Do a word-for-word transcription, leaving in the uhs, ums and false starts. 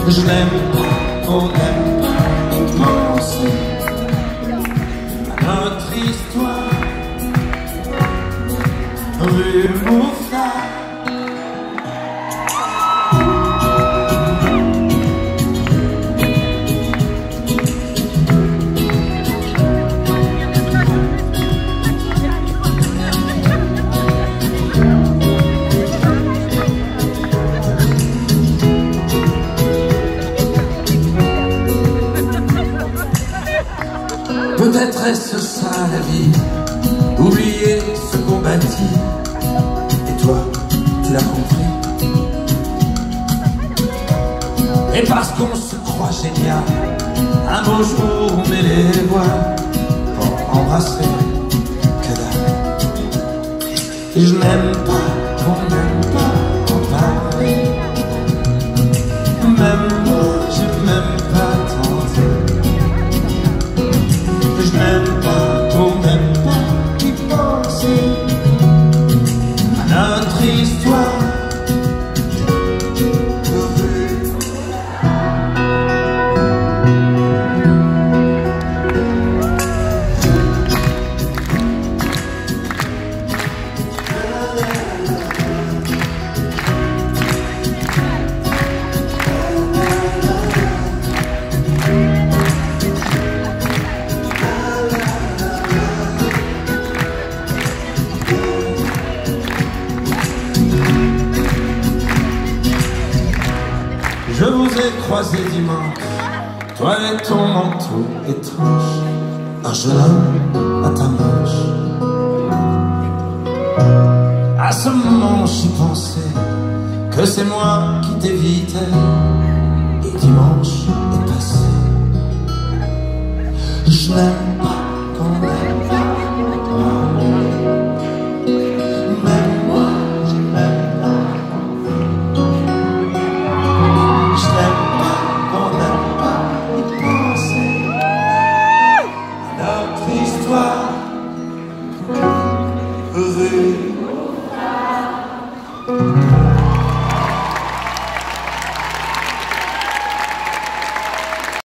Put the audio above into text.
Je n'aime pas, on n'aime pas penser à notre histoire. Rue Mouffetard. Peut-être est-ce ça la vie, oublier ce qu'on bâtit. Et toi, tu l'as compris. Et parce qu'on se croit génial, un beau jour on met les voiles pour embrasser que dalle. Et je n'aime pas qu'on n'aime pas en parler. Même moi, j'ai même pas tenté. Je n'aime pas qu'on n'aime pas y penser à notre histoire. Je vous ai croisé dimanche, toi et ton manteau étrange, un jeune homme à ta manche. À ce moment j'y pensais que c'est moi qui t'évitais, et dimanche est passé. Je n'aime pas qu'on n'aime pas. Rue